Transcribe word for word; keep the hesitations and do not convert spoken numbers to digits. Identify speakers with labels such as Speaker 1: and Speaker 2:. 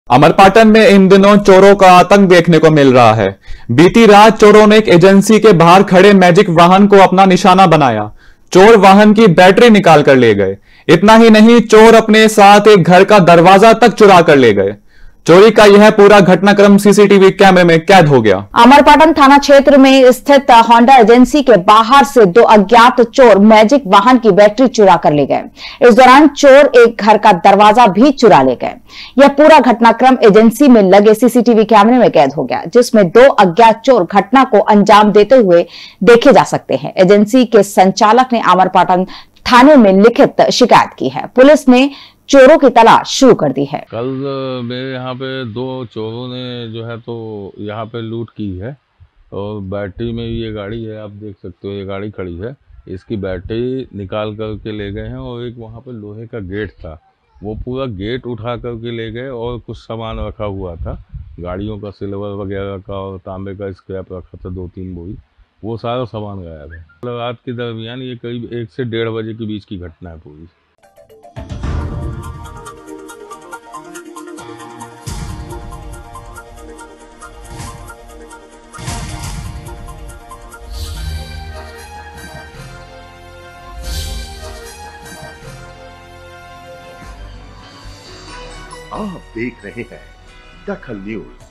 Speaker 1: अमरपाटन में इन दिनों चोरों का आतंक देखने को मिल रहा है। बीती रात चोरों ने एक एजेंसी के बाहर खड़े मैजिक वाहन को अपना निशाना बनाया। चोर वाहन की बैटरी निकाल कर ले गए। इतना ही नहीं, चोर अपने साथ एक घर का दरवाजा तक चुरा कर ले गए। चोरी का यह पूरा घटनाक्रम सीसीटीवी कैमरे में कैद हो गया।
Speaker 2: अमरपाटन थाना क्षेत्र में स्थित होंडा एजेंसी के बाहर से दो अज्ञात चोर मैजिक वाहन की बैटरी चुरा कर ले गए। इस दौरान चोर एक घर का दरवाजा भी चुरा ले गए। यह पूरा घटनाक्रम एजेंसी में लगे सीसीटीवी कैमरे में कैद हो गया, जिसमें दो अज्ञात चोर घटना को अंजाम देते हुए देखे जा सकते हैं। एजेंसी के संचालक ने अमरपाटन थाने में लिखित शिकायत की है। पुलिस ने चोरों की तलाश शुरू कर दी है।
Speaker 3: कल मेरे यहाँ पे दो चोरों ने जो है तो यहाँ पे लूट की है और बैटरी में ये गाड़ी है, आप देख सकते हो, ये गाड़ी खड़ी है, इसकी बैटरी निकाल करके ले गए हैं। और एक वहाँ पे लोहे का गेट था, वो पूरा गेट उठा करके ले गए और कुछ सामान रखा हुआ था, गाड़ियों का सिल्वर वगैरह का और तांबे का स्क्रैप रखा था, दो तीन बोरी, वो सारा सामान गायब है। रात के दरमियान ये करीब एक से डेढ़ बजे के बीच की घटना है पूरी।
Speaker 4: आप देख रहे हैं दखल न्यूज।